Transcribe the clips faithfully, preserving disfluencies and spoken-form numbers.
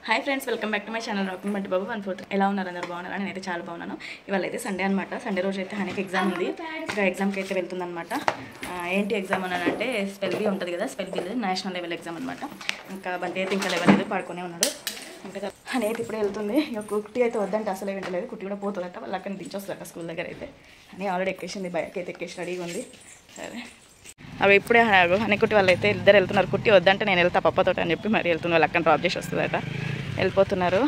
High friends welcome back to my channel rocking Bunty Babu one fourth ఎలా ఉన్నారు అందరూ బాగున్నారా నేనైతే చాలా బాగున్నాను ఇవాళ అయితే సండే అన్నమాట సండే రోజు అయితే హనీకి ఎగ్జామ్ ఉంది ఇంకా ఎగ్జామ్ కి అయితే వెళ్తుంది అన్నమాట ఏంటి ఎగ్జామ్ అన్నానంటే స్పెల్ బి ఉంటది కదా spell bee national level exam అన్నమాట ఇంకా బంటి అయితే ఇంకా లెవెల్ లేదు పడుకునే ఉన్నాడు ఇంకా హనీ అయితే ఇప్పుడే వెళ్తుంది ఇక కుట్టి అయితే వద్దంటే అసలే వింటలేదు కుట్టి కూడా పోతుందట వాళ్ళ అక్కని దించొస్తుందట స్కూల్ దగ్గర అయితే హనీ ఆల్రెడీ ఎక్కేసింది బైక్ అయితే ఎక్కేసి రెడీగా ఉంది సరే అవి ఇప్పుడే హనీకుట్టి వాళ్ళు అయితే ఇద్దరు వెళ్తున్నారు కుట్టి వద్దంటే నేను వెళ్తా పప్పతో అని చెప్పి మరి వెళ్తున్న వాళ్ళు అక్కని డ్రాప్ చేసి వస్తుందట వెళ్ళిపోతున్నారు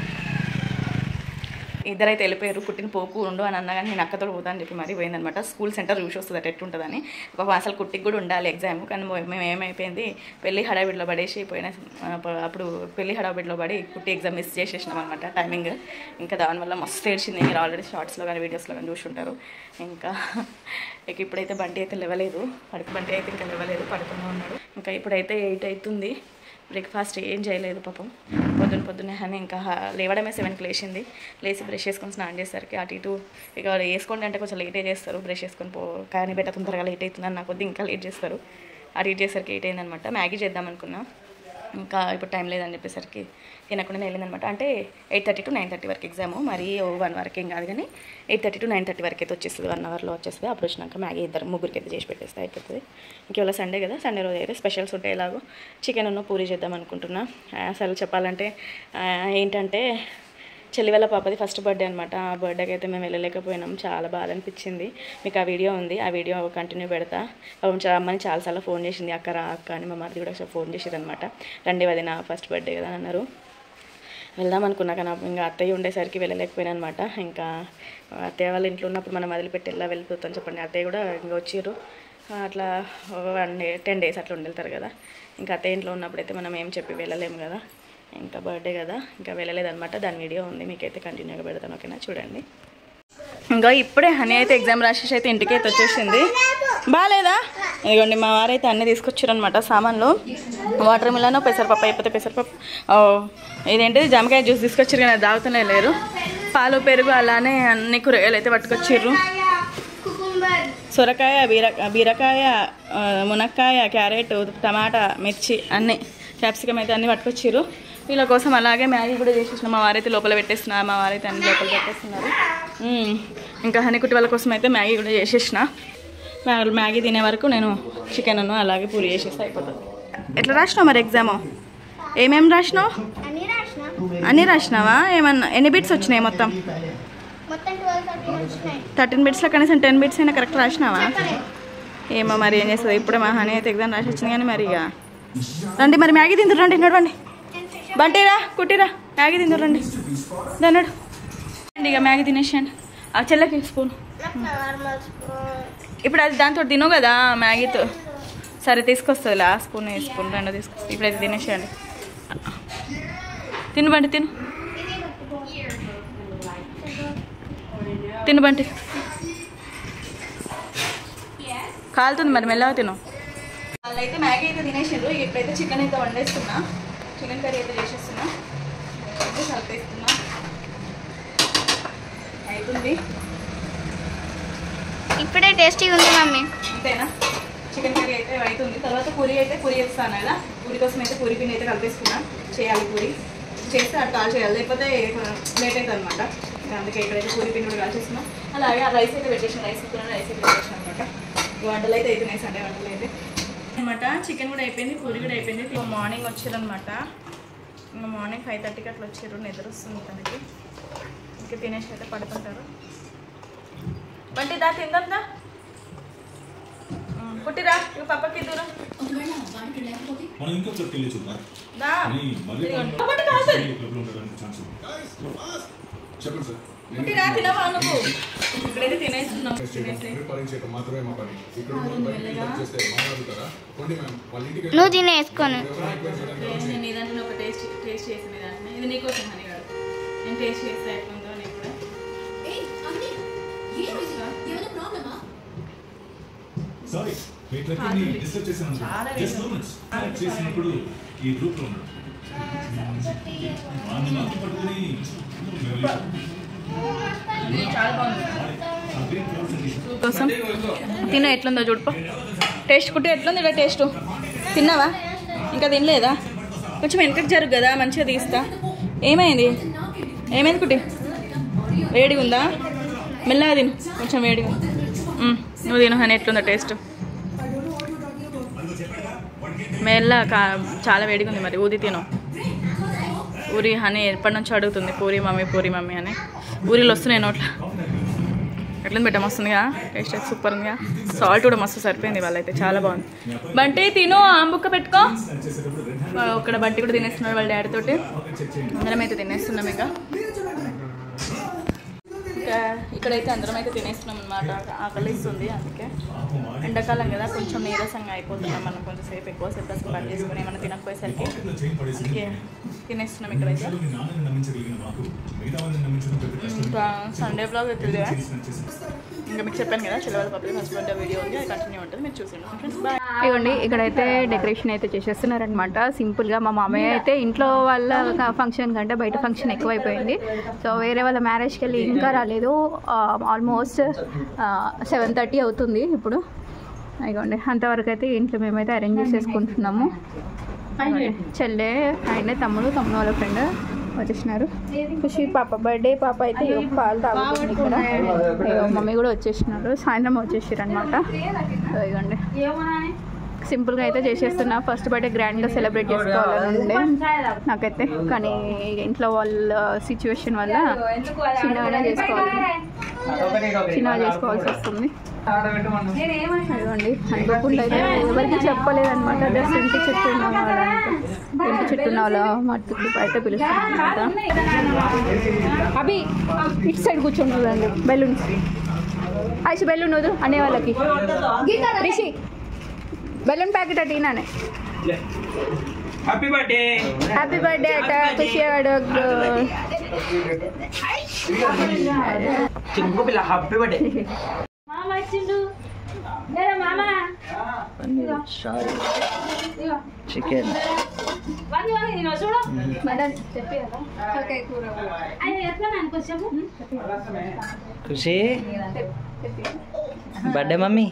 ఇద్దరైతే వెళ్ళిపోయారు కుట్టిన పోకు ఉండు అని అన్నా కానీ నేను అక్కతో పోతా అని చెప్పి మరీ పోయిందనమాట స్కూల్ సెంటర్ చూసి వస్తుంది అటు ఎట్టుంటుందని ఒక అసలు కుట్టికి కూడా ఉండాలి ఎగ్జామ్ కానీ మేము ఏమైపోయింది పెళ్లి హడావిడిలో పడేసి పోయిన అప్పుడు పెళ్లి హడావిడిలో పడి కుట్టి ఎగ్జామ్ మిస్ చేసేసినాం అనమాట టైమింగ్ ఇంకా దానివల్ల మస్తు ఏడ్చింది మీరు ఆల్రెడీ షార్ట్స్లో కానీ వీడియోస్లో కానీ చూసుంటారు ఇంకా ఇక ఇప్పుడైతే బండి అయితే లేవలేదు పడుకు బండి అయితే ఇంకా లేవలేదు పడుకునే ఉన్నాడు ఇంకా ఇప్పుడైతే ఎయిట్ అవుతుంది బ్రేక్ఫాస్ట్ ఏం చేయలేదు పాపం పొద్దున్న పొద్దున్నే అని ఇంకా లేవడమే సెవెన్కి లేచింది లేచి బ్రష్ చేసుకొని స్నానం చేసరికి అటు ఇటు ఇక వేసుకోండి అంటే కొంచెం లేటే చేస్తారు బ్రష్ చేసుకొని పో కానీ బెట్ట తొందరగా లేట్ అవుతుందని నాకు కొద్దిగా ఇంకా లేట్ చేస్తారు అటు ఇటు చేసరికి ఎయిట్ అయిందనమాట మ్యాగీ చేద్దాం అనుకున్నా ఇంకా ఇప్పుడు టైం లేదని చెప్పేసరికి తినకుండా వెళ్ళిందనమాట అంటే eight thirty to nine thirty వరకు ఎగ్జాము మరి వన్ వరకు ఏం కాదు కానీ eight thirty to nine thirty వరకు అయితే వచ్చేస్తుంది వన్ అవర్లో వచ్చేస్తుంది అప్పుడు వచ్చినాక మ్యాగీ ఇద్దరు ముగ్గురికి అయితే చేసి పెట్టేస్తే అయిపోతుంది ఇంకేవాళ్ళ సండే కదా సండే రోజు అయితే స్పెషల్స్ ఉంటాయి ఎలాగో చికెన్ ఉన్న పూరి చేద్దాం అనుకుంటున్నా అసలు చెప్పాలంటే ఏంటంటే చెల్లి వాళ్ళ పాపది ఫస్ట్ బర్త్డే అనమాట ఆ బర్త్డేకి అయితే మేము వెళ్ళలేకపోయినాం చాలా బాధ అనిపించింది మీకు ఆ వీడియో ఉంది ఆ వీడియో కంటిన్యూ పెడతా అమ్మని చాలాసార్లు ఫోన్ చేసింది అక్క రా అక్క అని మా మరిది కూడా ఫోన్ చేసేది అనమాట రండి అది నా ఫస్ట్ బర్త్డే కదా అన్నారు వెళ్దాం అనుకున్నా కానీ ఇంకా అత్తయ్య ఉండేసరికి వెళ్ళలేకపోయినా అనమాట ఇంకా అత్తయ్య వాళ్ళ ఇంట్లో ఉన్నప్పుడు మనం వదిలిపెట్టి ఎలా వెళ్ళిపోతాం చెప్పండి అత్తయ్య కూడా ఇంకా వచ్చారు అట్లా వన్ డే టెన్ డేస్ అట్లా ఉండెళ్తారు కదా ఇంకా అత్తయ్య ఇంట్లో ఉన్నప్పుడైతే మనం ఏం చెప్పి వెళ్ళలేము కదా ఇంకా బర్త్డే కదా ఇంకా వెళ్ళలేదన్నమాట దాని వీడియో ఉంది మీకైతే కంటిన్యూగా పెడతాను ఓకేనా చూడండి ఇంకా ఇప్పుడే హనీ అయితే ఎగ్జామ్ రాసేసి అయితే ఇంటికి అయితే వచ్చేసింది బాగాలేదా ఇదిగోండి మా వారైతే అన్నీ తీసుకొచ్చారు అనమాట సామాన్లు వాటర్ మిలన్ పెసరపప్పు అయిపోతే పెసరపప్పు ఇదేంటిది జామకాయ జ్యూస్ తీసుకొచ్చారు కానీ అది తాగుతూనే లేరు పాలు పెరుగు అలానే అన్ని కూరగాయలు అయితే పట్టుకొచ్చారు సొరకాయ బీర బీరకాయ మునక్కాయ క్యారెట్ టమాటా మిర్చి అన్నీ క్యాప్సికమ్ అయితే అన్నీ పట్టుకొచ్చారు వీళ్ళ కోసం అలాగే మ్యాగీ కూడా చేసేసినాం మా వారైతే లోపల పెట్టేస్తున్నారు మా వారైతే అన్ని లోపల పెట్టేస్తున్నారు ఇంకా హనీకుట్టి వాళ్ళ కోసం అయితే మ్యాగీ కూడా చేసేసిన మ్యాగీ తినే వరకు నేను చికెన్ అలాగే పూరి చేసేస్తే అయిపోతుంది ఎట్లా రాసినావు మరి ఎగ్జామ్ ఏమేమి రాసినావు అన్నీ రాసినావా ఏమన్నా ఎన్ని బిట్స్ వచ్చినాయి మొత్తం థర్టీన్ బిట్స్లో కనీసం టెన్ బిట్స్ అయినా కరెక్ట్ రాసినావా ఏమో మరి ఏం చేస్తుంది ఇప్పుడే మా హనీ అయితే ఎగ్జామ్ రాసి వచ్చింది కానీ మరి ఇక రండి మరి మ్యాగీ తిందురు రండి నడవండి బంటిరా కుట్టిరా మ్యాగీ తిందురు రండి దాన్నాడు రండి ఇక మ్యాగీ తినేసాండి ఆ చెల్లకి స్పూన్ ఇప్పుడు అది దాంతో తిను కదా మ్యాగీతో సరే తీసుకొస్తుంది ఆ స్పూన్ ఏ స్పూన్ రెండు తీసుకొస్తుంది ఇప్పుడైతే తినేసేయండి తిను బంటి తిను తిను బంటి కాలుతుంది మరి మెల్లగా తిను వాళ్ళైతే మ్యాగీ అయితే తినేసారు ఇప్పుడైతే చికెన్ అయితే వండేస్తున్నా చికెన్ కర్రీ అయితే చేసేస్తున్నా అయితే కలిపేస్తున్నా అవుతుంది ఇప్పుడే టేస్టీగా ఉంది మమ్మీ అంతేనా చికెన్ కర్రీ అయితే అవుతుంది తర్వాత పూరి అయితే పూరి వేస్తాను కదా పూరి కోసం అయితే పూరి పిండి అయితే కలిపేసుకున్నా చేయాలి పూరి చేస్తే అటు కాల్ చేయాలి లేకపోతే లేట్ అవుతుంది అనమాట అందుకే ఇక్కడైతే పూరి పిండి కూడా కాల్చేస్తున్నాం అలాగే ఆ రైస్ అయితే పెట్టేసాను రైస్ అయితే రైస్ అయితే పెట్టేసాను అనమాట ఈ వంటలు అయితే అవుతున్నాయి సండే వంటలు అయితే అనమాట చికెన్ కూడా అయిపోయింది పూరి కూడా అయిపోయింది మార్నింగ్ వచ్చారనమాట ఇంకా మార్నింగ్ ఫైవ్ థర్టీకి అట్లా వచ్చారు నిద్ర వస్తుంది తనకి ఇంకా తినేసి అయితే పడుతుంటారు బంటి దా తిందా కుట్టిరా ఇక పప్పకి దూరం కుట్టిరా తినవా నువ్వు ఇక్కడైతే తినేస్తున్నాం నువ్వు తినేసుకోను నేను ఇదంటే ఒక టేస్ట్ టేస్ట్ చేసిన దాన్ని ఇది నీకోసం అని కాదు నేను టేస్ట్ చేస్తే ఎట్లుందో నీకు కూడా సారీ మీట్లకి డిస్కస్ చేశాను జస్ట్ మూమెంట్స్ చేసినప్పుడు ఈ గ్రూప్ లో ఉన్నాడు వాడిని మాత్రం పట్టుకుని చాలా బాగుంది కోసం తిను ఎట్లుందో చూడుపో టేస్ట్ కుట్టి ఎట్లుంది ఇలా టేస్ట్ తిన్నావా ఇంకా తినలేదా కొంచెం వెనకకి జరుగు కదా, మంచిగా తీస్తా. ఏమైంది ఏమైంది కుట్టి? వేడిగా ఉందా? మెల్లగా తిను, కొంచెం వేడిగా. నువ్వు తిను అని ఎట్లుందా టేస్ట్? మెల్ల కా చాలా వేడిగా ఉంది. మరి ఊది తిను. ఊరి హనీ ఎప్పటి నుంచో అడుగుతుంది పూరి మమ్మీ పూరి మమ్మీ అని. ఊరిలో వస్తున్నాయి నోట్ల. ఎట్లా పెట్టా మస్తుందిగా, టేస్ట్ అయితే సూపర్ ఉందిగా. సాల్ట్ కూడా మస్తు సరిపోయింది వాళ్ళైతే, చాలా బాగుంది. బంటి తిను, ఆంబుక్క పెట్టుకో. ఇక్కడ బంటి కూడా తినేస్తున్నాడు వాళ్ళ డాడీ తోటి. అందరం అయితే తినేస్తున్నాం. ఇక ఇంకా ఇక్కడైతే అందరం అయితే తినేస్తున్నాం అనమాట. ఆకలిస్తుంది, అందుకే ఎండాకాలం కదా కొంచెం నీరసంగా అయిపోతున్నాం మనం. కొంచెంసేపు ఎక్కువసేపు అసలు పని చేసుకుని ఏమైనా తినకపోయేసరికి అందుకే తినేస్తున్నాం ఇక్కడైతే. ఇంకా సండే బ్లాగ్ అవుతుంది. ఇంకా మీకు చెప్పాను కదా చెల్లె వాళ్ళ పబ్లిక్ హస్బెండ్ వీడియో ఉంది, అది కంటిన్యూ ఉంటుంది, మీరు చూసేయండి. ఇవ్వండి ఇక్కడైతే డెకరేషన్ అయితే చేసేస్తున్నారనమాట సింపుల్గా. మా మామయ్య అయితే ఇంట్లో వాళ్ళ ఫంక్షన్ కంటే బయట ఫంక్షన్ ఎక్కువైపోయింది. సో వేరే వాళ్ళ మ్యారేజ్కి వెళ్ళి ఇంకా రాలేదు. ఆల్మోస్ట్ సెవెన్ థర్టీ అవుతుంది ఇప్పుడు. ఇవ్వండి అంతవరకు అయితే ఇంట్లో మేమైతే అరేంజ్ చేసేసుకుంటున్నాము. చెల్లె ఆయన తమ్ముడు తమ్ముడు వాళ్ళ ఫ్రెండ్ వచ్చేసినారు. ఖుషి పాప బర్త్డే పాప అయితే పాలు తాగుతుంది ఇక్కడ. మమ్మీ కూడా వచ్చేసినారు, సాయంత్రం వచ్చేసారు అనమాట. ఇవ్వండి సింపుల్గా అయితే చేసేస్తున్నా. ఫస్ట్ బర్త్డే గ్రాండ్గా సెలబ్రేట్ చేసుకోవాలని ఉండే నాకైతే, కానీ ఇంట్లో వాళ్ళ సిచ్యువేషన్ వల్ల చిన్నగానే చేసుకోవాలి చిన్నగా చేసుకోవాల్సి వస్తుంది. అదిగోండి అనుకోకుండా అయితే ఎవరికి చెప్పలేదన్నమాట. జస్ట్ ఇంటి చుట్టూ ఉన్న వాళ్ళంటే ఇంటి చుట్టూ ఉన్న వాళ్ళ మట్టుకు అయితే పిలుస్తాను అనమాట. అవి ఇటు సైడ్ కూర్చుంటుందండి. బెలూన్స్ ఐసి బెలూన్ వద్దు అనే వాళ్ళకి. రిషి బెలూన్ ప్యాకెట్ అటు ఈనానే. హ్యాపీ బర్త్డే హ్యాపీ బర్త్డే అట ఖుషి వాడు. Happy birthday chicken Khushi birthday mummy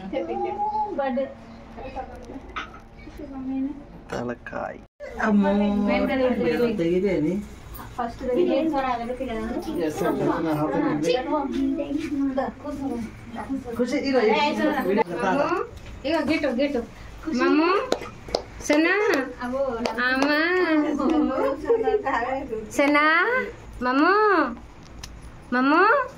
తలకాయ గెటు గెటు మమ్మ సనా అమ్మ సనా మమ్మ మమ్మ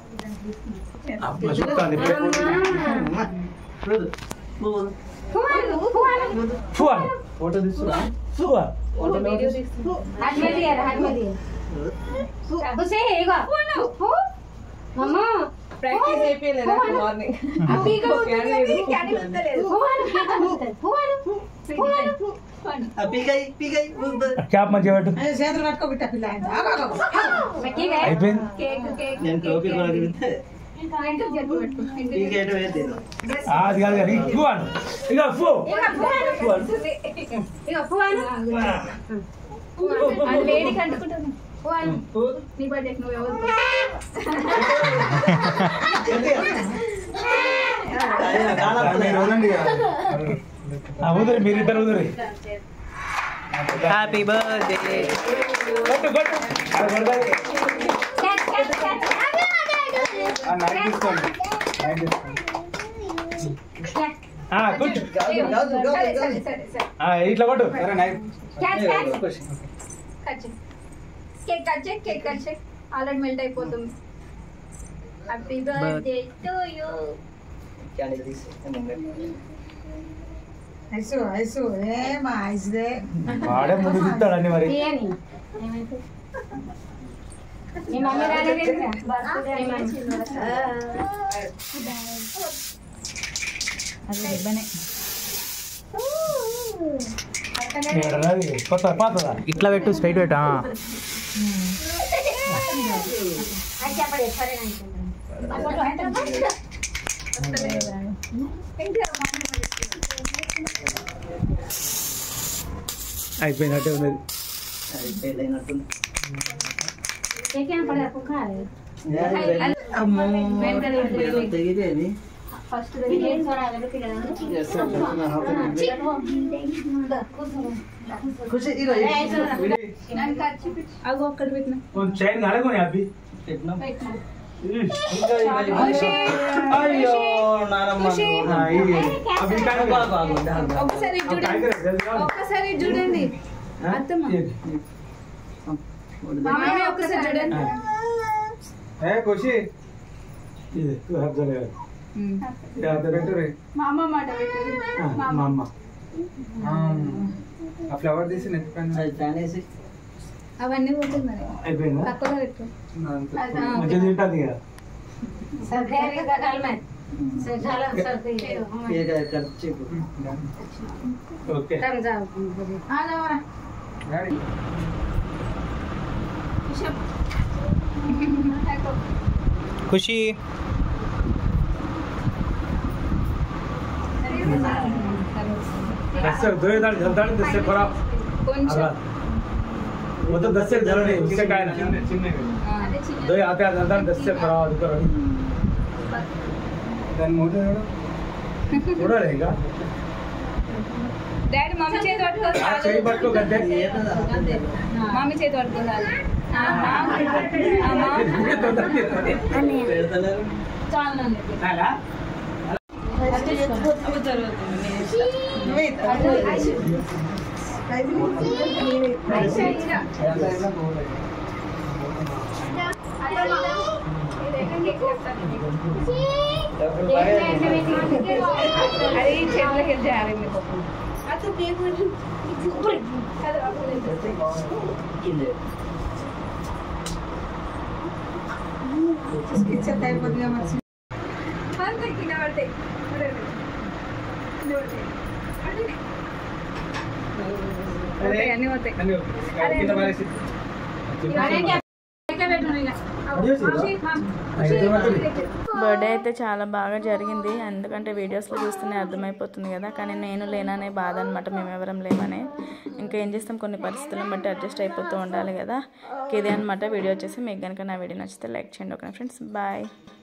ప్రాక్టీస్ అయిపోయలేదా మార్నింగ్? క్యాప్ మంచిగా పట్టు. అయిపోయింది. అది కాదు కానీ ఫువాను ఇక ఫు వేడి కంటుకుంటాను. ఉదరి మీరిద్దరు ఉదరి. Happy birthday. ఇట్లా కొట్టు. కేక్ కట్ చేయి కేక్ కట్ చేయి ఆల్రెడీ మెల్ట్ అయిపోతుంది. Happy birthday to you. వాడే ముందు తిస్తాడని మరి. కొత్త పాతదా? ఇట్లా పెట్టు, స్ట్రైట్ పెట్టా. అయిపోయినట్టే ఉన్నది. ఫస్ట్ అగో అక్కడ పెట్టిన చైన్ అడగని అబ్బి ఒకసారి చూడండి ఒక్కసారి చూడండి అత్తమ్మ మామయ్య ఒక్కసారి చూడండి ఖుషి ఇది हाथ जलेगा याद रखो रे మా అమ్మ మాట పెట్టండి మా అమ్మ ఆ ఫ్లవర్ తీసి నెత్తి అవన్నీ పోతుంది మరి అయిపోయిందా తక్కువ పెట్టు మంచిగా తింటుంది కదా ఓకే ఖుషి दस से दो दाल जल्दा दस से खराब కొంచెం वो तो दस से जल्दा नहीं उससे का है ना दो आते हैं जल्दा दस से खराब करो దాని మూడు थोड़ा रहेगा డాడీ మమ్మీ చేతి పట్టుకోవాలి आप सही बात को करते हैं మమ్మీ చేతి పట్టుకోవాలి नाला అది చేతులకి వెళ్ళి చేయాలి మీకు అంతే కింద పడతాయి అన్నీ పోతాయి బర్త్డే అయితే చాలా బాగా జరిగింది, ఎందుకంటే వీడియోస్లో చూస్తూనే అర్థమైపోతుంది కదా. కానీ నేను లేననే బాధ అనమాట, మేము ఎవరం లేమనే. ఇంకా ఏం చేస్తాం, కొన్ని పరిస్థితులను బట్టి అడ్జస్ట్ అయిపోతూ ఉండాలి కదా. ఇదే అనమాట వీడియో వచ్చేసి. మీకు కనుక నా వీడియో నచ్చితే లైక్ చేయండి. Okay friends, bye.